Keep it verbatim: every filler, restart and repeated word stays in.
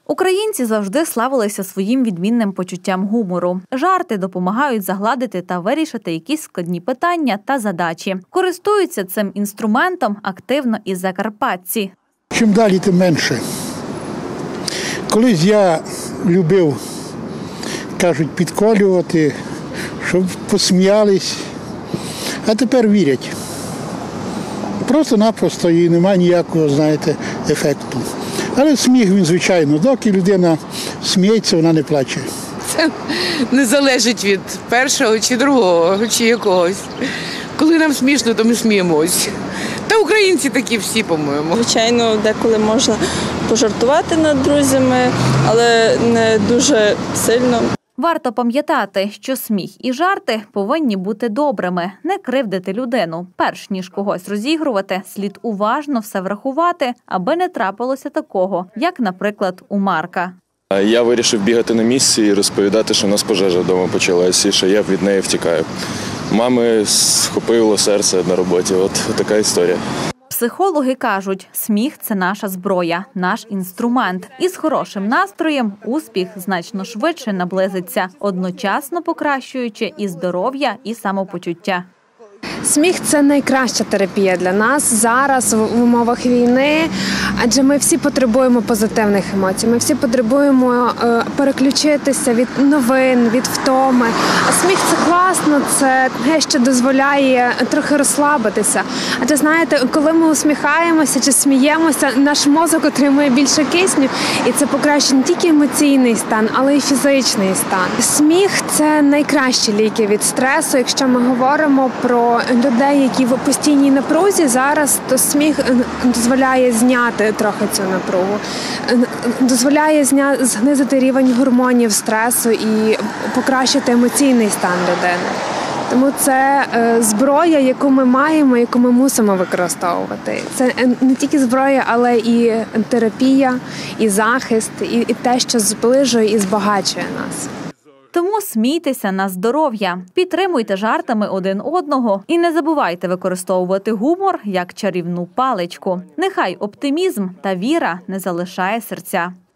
Українці завжди славилися своїм відмінним почуттям гумору. Жарти допомагають загладити та вирішити якісь складні питання та задачі. Користуються цим інструментом активно і закарпатці. Чим далі, тим менше. Колись я любив, кажуть, підколювати, щоб посміялись, а тепер вірять. Просто-напросто і немає ніякого, знаєте, ефекту. Але сміх він, звичайно, доки людина сміється, вона не плаче. Це не залежить від першого чи другого, чи якогось. Коли нам смішно, то ми сміємось. Та українці такі всі, по-моєму. Звичайно, деколи можна пожартувати над друзями, але не дуже сильно. Варто пам'ятати, що сміх і жарти повинні бути добрими, не кривдити людину. Перш ніж когось розігрувати, слід уважно все врахувати, аби не трапилося такого, як, наприклад, у Марка. Я вирішив бігати на місці і розповідати, що у нас пожежа вдома почалася і що я від неї втікаю. Мами схопило серце на роботі. От така історія. Психологи кажуть, сміх – це наша зброя, наш інструмент. І з хорошим настроєм успіх значно швидше наблизиться, одночасно покращуючи і здоров'я, і самопочуття. Сміх – це найкраща терапія для нас зараз в умовах війни, адже ми всі потребуємо позитивних емоцій, ми всі потребуємо переключитися від новин, від втоми. А сміх – це класно, це те, що дозволяє трохи розслабитися. Адже, знаєте, коли ми усміхаємося чи сміємося, наш мозок отримує більше кисню, і це покращує не тільки емоційний стан, але й фізичний стан. Сміх – це найкращі ліки від стресу, якщо ми говоримо про людей, які в постійній напрузі, зараз то сміх дозволяє зняти трохи цю напругу, дозволяє зня... знизити рівень гормонів стресу і покращити емоційний стан людини. Тому це зброя, яку ми маємо, яку ми мусимо використовувати. Це не тільки зброя, але і терапія, і захист, і те, що зближує і збагачує нас. Тому смійтеся на здоров'я, підтримуйте жартами один одного і не забувайте використовувати гумор як чарівну паличку. Нехай оптимізм та віра не залишає серця.